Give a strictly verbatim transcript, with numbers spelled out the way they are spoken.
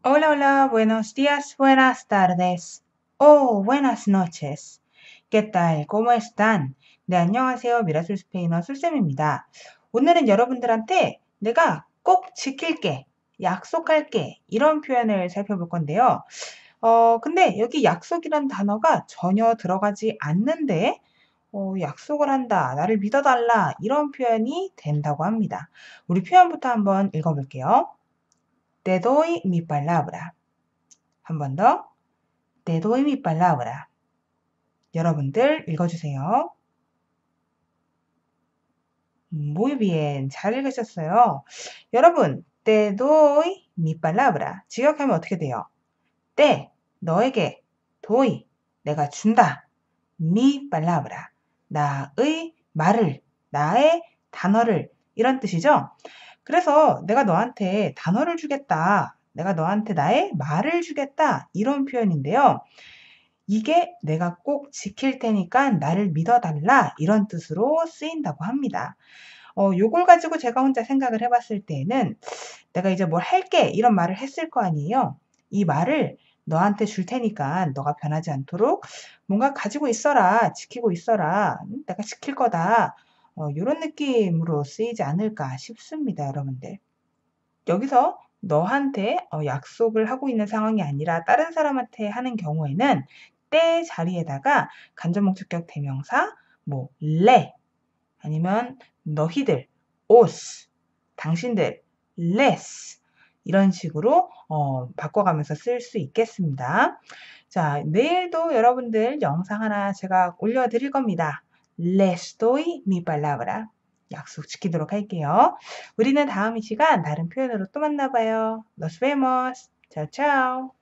Hola, hola, buenos días, buenas tardes, o buenas noches. ¿Qué tal? ¿Cómo están? 네, 안녕하세요. 미라클 스페인어 술쌤입니다. 오늘은 여러분들한테 내가 꼭 지킬게, 약속할게, 이런 표현을 살펴볼 건데요. 어, 근데 여기 약속이란 단어가 전혀 들어가지 않는데, 어, 약속을 한다, 나를 믿어달라, 이런 표현이 된다고 합니다. 우리 표현부터 한번 읽어볼게요. Te doy mi palabra. 한 번 더. Te doy mi palabra. 여러분들 읽어주세요. Muy bien. 잘 읽으셨어요. 여러분, te doy mi palabra. 직역하면 어떻게 돼요? te, 너에게, doy, 내가 준다. mi palabra, 나의 말을, 나의 단어를, 이런 뜻이죠? 그래서 내가 너한테 단어를 주겠다. 내가 너한테 나의 말을 주겠다. 이런 표현인데요. 이게 내가 꼭 지킬 테니까 나를 믿어달라. 이런 뜻으로 쓰인다고 합니다. 어, 요걸 가지고 제가 혼자 생각을 해봤을 때에는 내가 이제 뭘 할게 이런 말을 했을 거 아니에요. 이 말을 너한테 줄 테니까 너가 변하지 않도록 뭔가 가지고 있어라, 지키고 있어라, 음, 내가 지킬 거다. 어, 이런 느낌으로 쓰이지 않을까 싶습니다, 여러분들. 여기서 너한테 어, 약속을 하고 있는 상황이 아니라 다른 사람한테 하는 경우에는 때 자리에다가 간접목적격 대명사 뭐 레 아니면 너희들, os, 당신들, les 이런 식으로 어, 바꿔가면서 쓸 수 있겠습니다. 자, 내일도 여러분들 영상 하나 제가 올려드릴 겁니다. Les doy mi palabra. 약속 지키도록 할게요. 우리는 다음 이 시간 다른 표현으로 또 만나봐요. Nos vemos. Chao, chao.